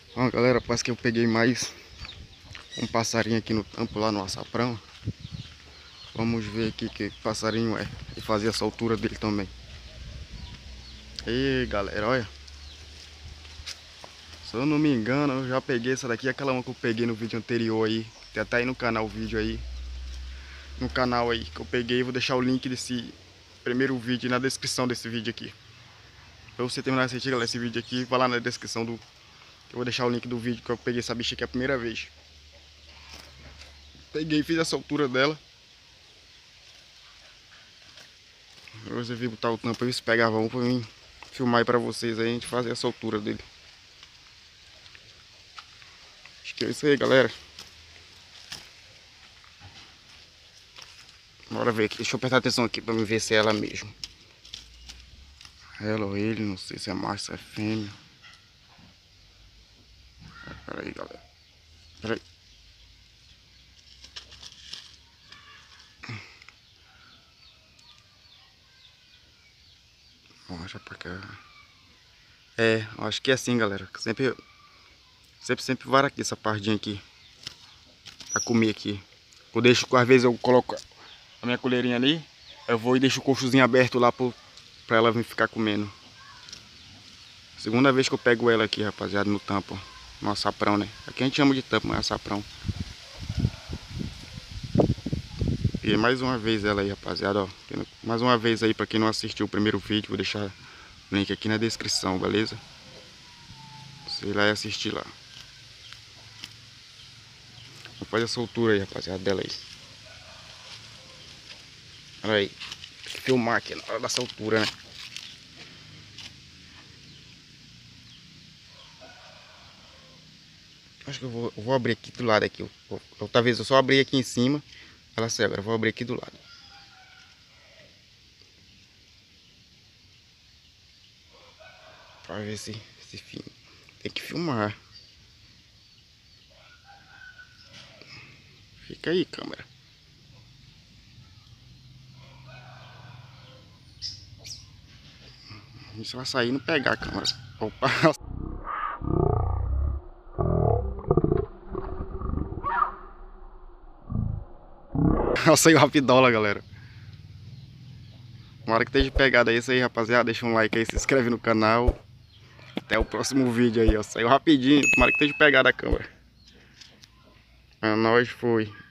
Ó, galera, parece que eu peguei mais um passarinho aqui no tampo, lá no açaprão. Vamos ver aqui que passarinho é e fazer essa altura dele também. E galera, olha. Se eu não me engano, eu já peguei essa daqui, aquela uma que eu peguei no vídeo anterior aí. Tem até aí no canal o vídeo aí. No canal aí que eu peguei, vou deixar o link desse primeiro vídeo na descrição desse vídeo aqui. Pra você terminar de assistir, galera, esse vídeo aqui, vai lá na descrição do... Eu vou deixar o link do vídeo que eu peguei essa bicha aqui a primeira vez. Peguei, fiz essa altura dela. Eu resolvi botar o tampo aí, se pegava um pra mim filmar aí pra vocês aí, a gente fazer essa altura dele. Acho que é isso aí, galera. Bora ver aqui, deixa eu prestar atenção aqui pra me ver se é ela mesmo. Ela ou ele, não sei se é macho, se é fêmea. Pera aí, galera. Pera aí. Mostra pra cá. É, acho que é assim, galera. Sempre vara aqui, essa pardinha aqui. Pra comer aqui. Eu deixo, às vezes eu coloco a minha colherinha ali. Eu vou e deixo o coxozinho aberto lá pra ela vir ficar comendo. Segunda vez que eu pego ela aqui, rapaziada, no tampo, ó. No açaprão, né? Aqui a gente chama de tampo, mas é açaprão. E mais uma vez ela aí, rapaziada, ó. Mais uma vez aí, pra quem não assistiu o primeiro vídeo, vou deixar o link aqui na descrição, beleza? Você ir lá e assistir lá. Vamos fazer essa altura aí, rapaziada, dela aí. Olha aí. Tem que filmar aqui na hora dessa altura, né? Acho que eu vou abrir aqui do lado aqui. Outra vez eu só abri aqui em cima. Ela saiu, agora eu vou abrir aqui do lado. Pra ver se filma. Tem que filmar. Fica aí, câmera. Se ela sair, não pegar a câmera. Opa! Ela saiu rapidola, galera. Tomara que esteja pegada aí, isso aí, rapaziada. Deixa um like aí, se inscreve no canal. Até o próximo vídeo aí, ó. Saiu rapidinho. Tomara que esteja pegada a câmera. É nóis, foi.